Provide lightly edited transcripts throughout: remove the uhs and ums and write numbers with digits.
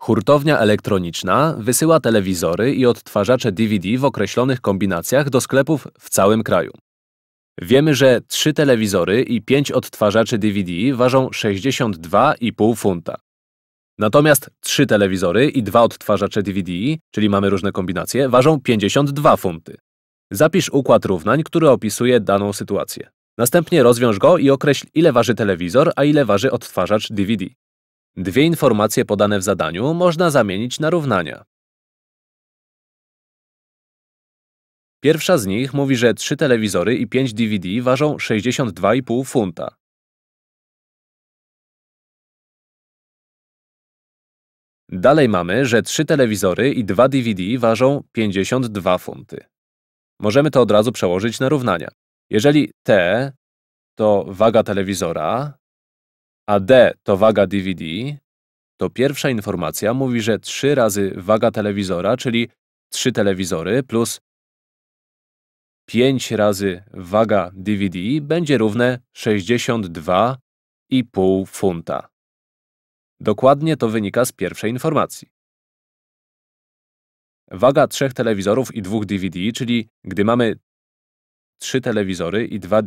Hurtownia elektroniczna wysyła telewizory i odtwarzacze DVD w określonych kombinacjach do sklepów w całym kraju. Wiemy, że 3 telewizory i 5 odtwarzaczy DVD ważą 62,5 funta. Natomiast 3 telewizory i 2 odtwarzacze DVD, czyli mamy różne kombinacje, ważą 52 funty. Zapisz układ równań, który opisuje daną sytuację. Następnie rozwiąż go i określ, ile waży telewizor, a ile waży odtwarzacz DVD. Dwie informacje podane w zadaniu można zamienić na równania. Pierwsza z nich mówi, że 3 telewizory i 5 DVD ważą 62,5 funta. Dalej mamy, że 3 telewizory i 2 DVD ważą 52 funty. Możemy to od razu przełożyć na równania. Jeżeli T to waga telewizora, a D to waga DVD, to pierwsza informacja mówi, że 3 razy waga telewizora, czyli 3 telewizory plus 5 razy waga DVD będzie równe 62,5 funta. Dokładnie to wynika z pierwszej informacji. Waga 3 telewizorów i 2 DVD, czyli gdy mamy 3 telewizory i 2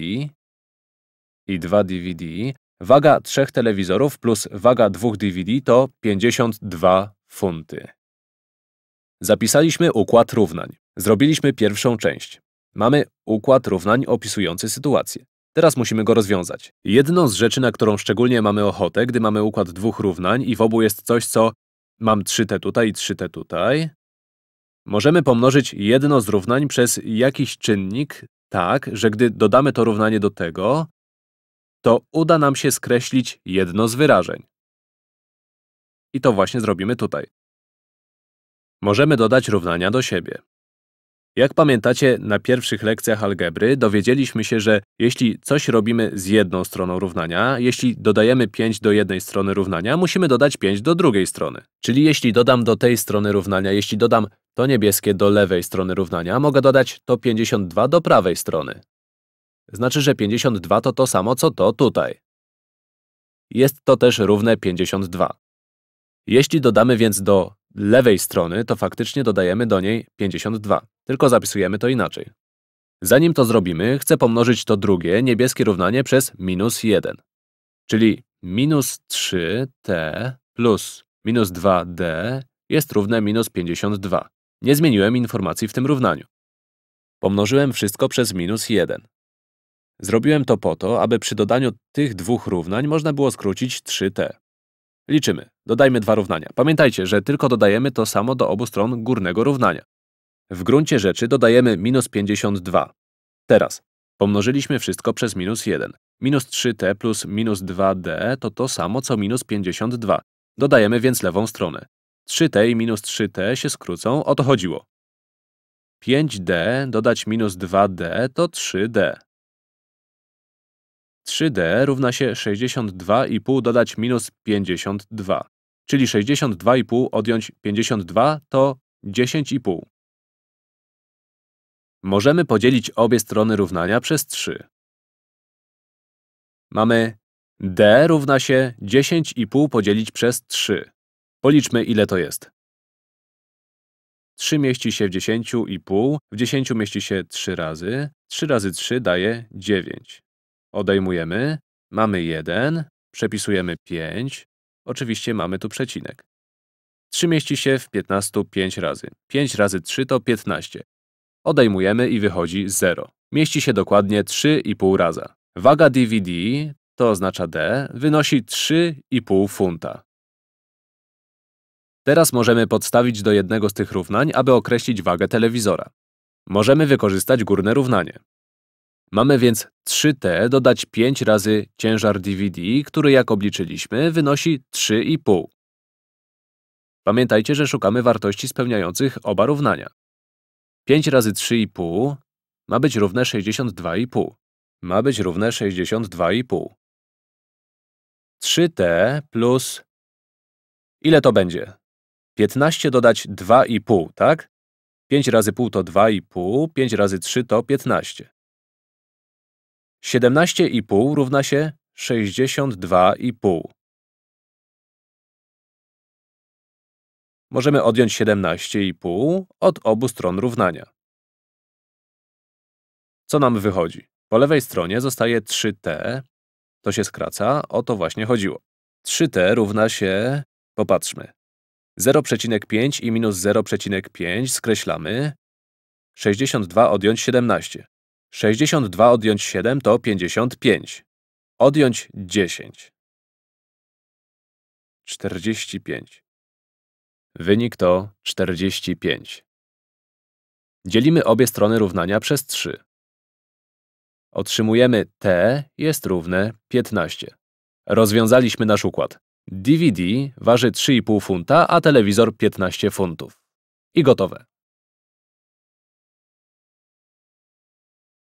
DVD, waga 3 telewizorów plus waga 2 DVD to 52 funty. Zapisaliśmy układ równań. Zrobiliśmy pierwszą część. Mamy układ równań opisujący sytuację. Teraz musimy go rozwiązać. Jedną z rzeczy, na którą szczególnie mamy ochotę, gdy mamy układ dwóch równań i w obu jest coś, co mam 3t tutaj i 3t tutaj, możemy pomnożyć jedno z równań przez jakiś czynnik tak, że gdy dodamy to równanie do tego, to uda nam się skreślić jedno z wyrażeń. I to właśnie zrobimy tutaj. Możemy dodać równania do siebie. Jak pamiętacie, na pierwszych lekcjach algebry dowiedzieliśmy się, że jeśli coś robimy z jedną stroną równania, jeśli dodajemy 5 do jednej strony równania, musimy dodać 5 do drugiej strony. Czyli jeśli dodam do tej strony równania, jeśli dodam to niebieskie do lewej strony równania, mogę dodać to 52 do prawej strony. Znaczy, że 52 to to samo, co to tutaj. Jest to też równe 52. Jeśli dodamy więc do lewej strony, to faktycznie dodajemy do niej 52, tylko zapisujemy to inaczej. Zanim to zrobimy, chcę pomnożyć to drugie, niebieskie równanie przez minus 1. Czyli minus 3t plus minus 2d jest równe minus 52. Nie zmieniłem informacji w tym równaniu. Pomnożyłem wszystko przez minus 1. Zrobiłem to po to, aby przy dodaniu tych dwóch równań można było skrócić 3t. Liczymy. Dodajmy dwa równania. Pamiętajcie, że tylko dodajemy to samo do obu stron górnego równania. W gruncie rzeczy dodajemy minus 52. Teraz pomnożyliśmy wszystko przez minus 1. Minus 3t plus minus 2d to to samo, co minus 52. Dodajemy więc lewą stronę. 3t i minus 3t się skrócą, o to chodziło. 5d dodać minus 2d to 3d. 3d równa się 62,5 dodać minus 52. Czyli 62,5 odjąć 52 to 10,5. Możemy podzielić obie strony równania przez 3. Mamy d równa się 10,5 podzielić przez 3. Policzmy, ile to jest. 3 mieści się w 10,5, w 10 mieści się 3 razy. 3 razy 3 daje 9. Odejmujemy, mamy 1, przepisujemy 5, oczywiście mamy tu przecinek. 3 mieści się w 15 5 razy. 5 razy 3 to 15. Odejmujemy i wychodzi 0. Mieści się dokładnie 3,5 raza. Waga DVD, to oznacza D, wynosi 3,5 funta. Teraz możemy podstawić do jednego z tych równań, aby określić wagę telewizora. Możemy wykorzystać górne równanie. Mamy więc 3t dodać 5 razy ciężar DVD, który jak obliczyliśmy wynosi 3,5. Pamiętajcie, że szukamy wartości spełniających oba równania. 5 razy 3,5 ma być równe 62,5. Ma być równe 62,5. 3t plus… Ile to będzie? 15 dodać 2,5, tak? 5 razy pół to 2,5, 5 razy 3 to 15. 17,5 równa się 62,5. możemy odjąć 17,5 od obu stron równania. Co nam wychodzi? Po lewej stronie zostaje 3t, to się skraca, o to właśnie chodziło. 3t równa się, popatrzmy, 0,5 i minus 0,5 skreślamy, 62 odjąć 17. 62 odjąć 7 to 55. Odjąć 10. 45. Wynik to 45. Dzielimy obie strony równania przez 3. Otrzymujemy t jest równe 15. Rozwiązaliśmy nasz układ. DVD waży 3,5 funta, a telewizor 15 funtów. I gotowe.